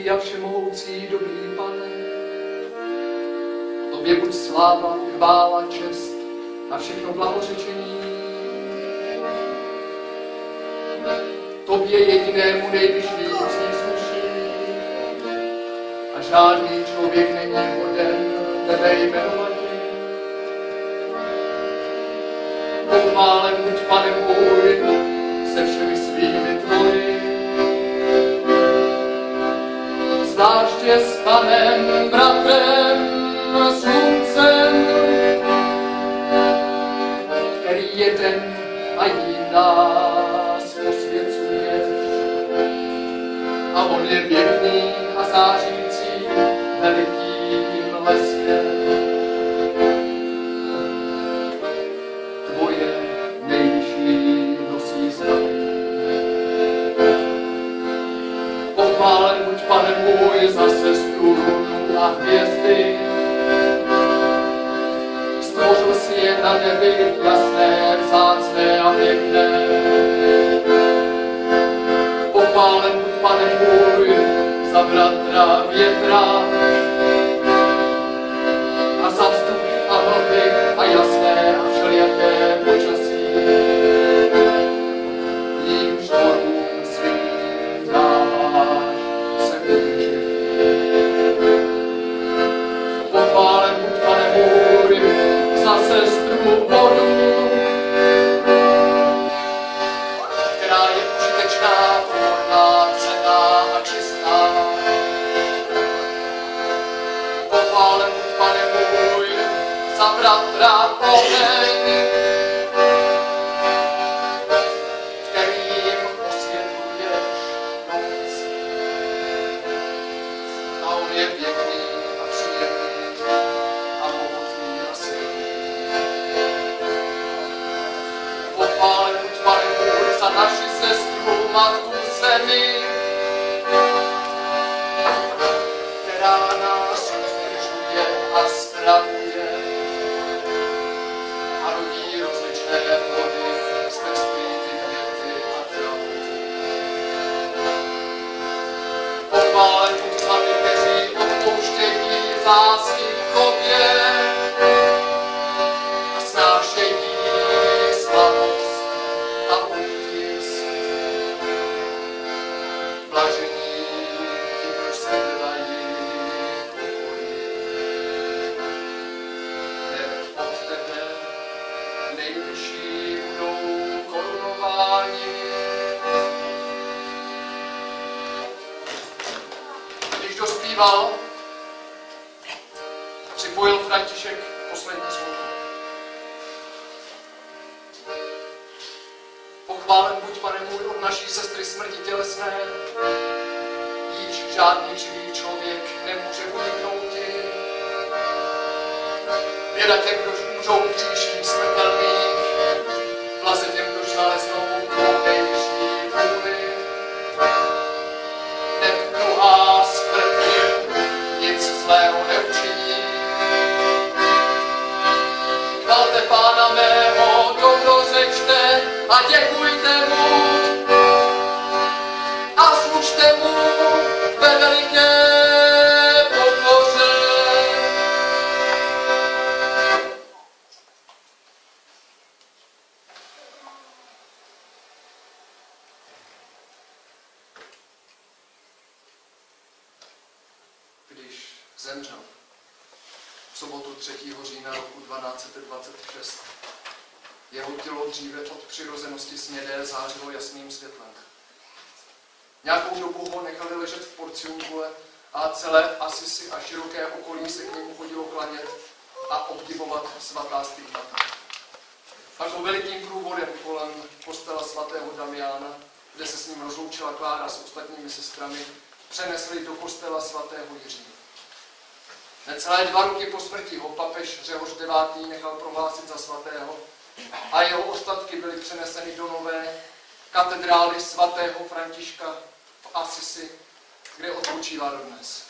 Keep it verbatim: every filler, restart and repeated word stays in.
a všemohoucí dobrý Pane, tobě buď sláva, chvála, čest a všechno blahořečení. Tobě jedinému nejvyšší přísluší a žádný člověk není hoden tebe jmenovat. Pochválen buď, Pane můj, se všemi svými tvoji, zvláště s Panem, bratrem, sluncem, který jeden a jím nás posvěcuje. A on je věrný a zářící velikým leskem. Tvoje nejvyšší nosí znamení. Pochválen buď, Pane můj, za sestru a hvězdy. Stvořil si je na nebi jasné, vzácné a pěkné. Pochválen buď, Pane můj, za bratra větra a za vzduch a vlny a jasné a všelijaké počasí. Jím štormům svým dáváš se udržet. Pochválen buď, Pane můj, za sestru vodu, která je užitečná, pohodlná, cenná a čistá. Pochválen buď, Pane můj, za bratra oheň, kterým osvětluješ noc. A on je pěkný a příjemný a mohutný a silný. Pochválen buď, Pane můj, za naši sestru, matku zemi, která nás udržuje a spravuje a rodí rozličné plody z texty, květy a travy. Pochválen buď, Pane, kteří odpouštějí lásky v tobě a snášejí slabost a útisk. Blažení ti, kdož se dělají v pokoji. Neb od tebe nejvyšší budou korunováni. Když dospíval, připojil František poslední slovo. Pochválen buď, Pane můj, od naší sestry smrti tělesné, jíž žádný živý člověk nemůže uniknouti. Běda těm, kdož můžou v příších smrtelných, blaze těm, kdož naleznou tvou nejvyšší vůli. Neb druhá smrt nic zlého neučiní. Chvalte Pána mého, dobrořečte a děkujte mu a služte mu ve veliké pokoře. Když zemřel v sobotu třetího října roku dvanáct set dvacet šest, jeho tělo dříve od přirozenosti snědé zářilo jasným světlem. Nějakou dobu ho nechali ležet v porciunkule a celé Asisi a široké okolí se k němu chodilo klanět a obdivovat svatá stigmata. Pak ho velikým průvodem kolem kostela svatého Damiána, kde se s ním rozloučila Klára s ostatními sestrami, přenesli do kostela svatého Jiří. Necelé dva roky po smrti ho papež Řehoř devátý nechal prohlásit za svatého a jeho ostatky byly přeneseny do nové katedrály svatého Františka v Asisi, kde odpočívá dodnes.